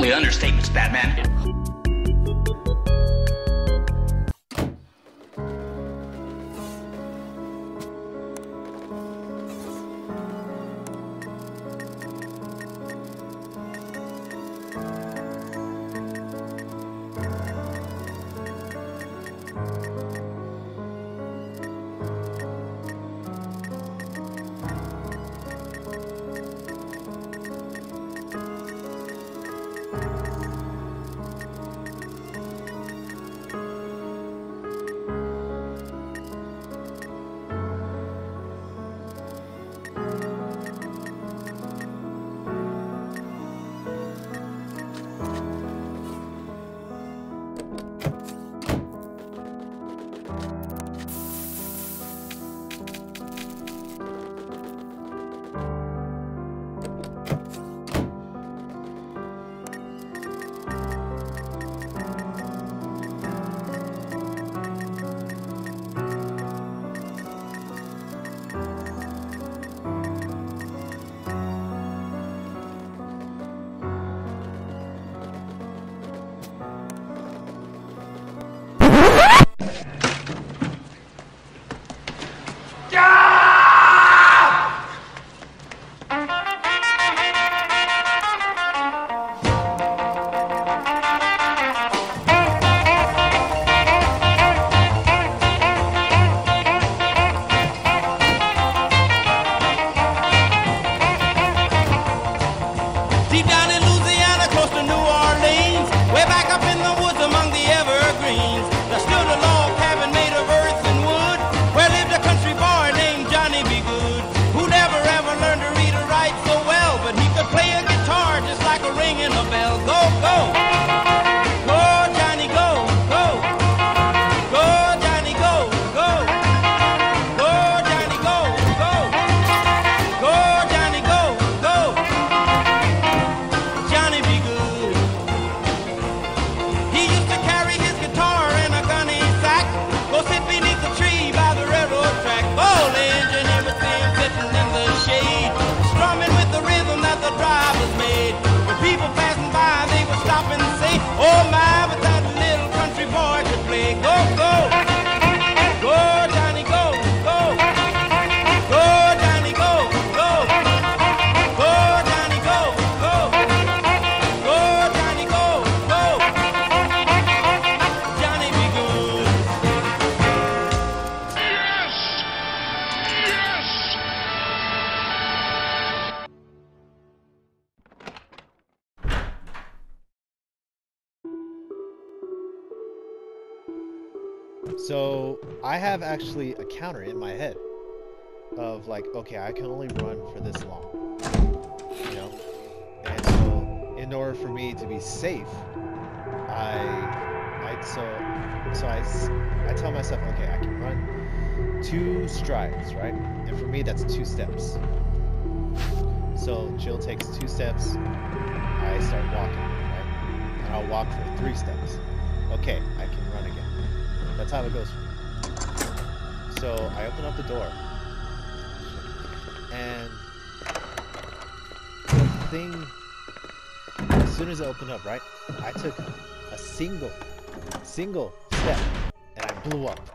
only understatements, Batman. Deep down in Louisiana, close to New Orleans, way back up in the woods among the evergreens, there stood a log cabin made of earth and wood, where lived a country boy named Johnny B. Good, who never ever learned to read or write so well, but he could play a guitar just like a ringing a bell. Go, go! Go, Johnny, go, go! Go, Johnny, go, go! Go, Johnny, go, go! Go, Johnny, go, go! Johnny be good. He used to carry his guitar in a gunny sack, go sit beneath the tree by the railroad track. Oh, the engineer would see him sitting in the shade, strumming with the rhythm that the drivers made. When people passing by, they would stop and say, oh my, but that little country boy could play. Go, go! Go, Johnny, go, go! Go, Johnny, go, go! Go, Johnny, go, go! Go, Johnny, go, go! Johnny be good. Yes! Yes! So I have actually a counter in my head of like, okay, I can only run for this long, you know? And so in order for me to be safe, I tell myself, okay, I can run 2 strides, right? And for me, that's 2 steps. So Jill takes 2 steps, I start walking, right? And I'll walk for 3 steps. Okay, I can run again. That's how it goes for me. So I open up the door, and the thing, as soon as it opened up, right, I took a single step, and I blew up.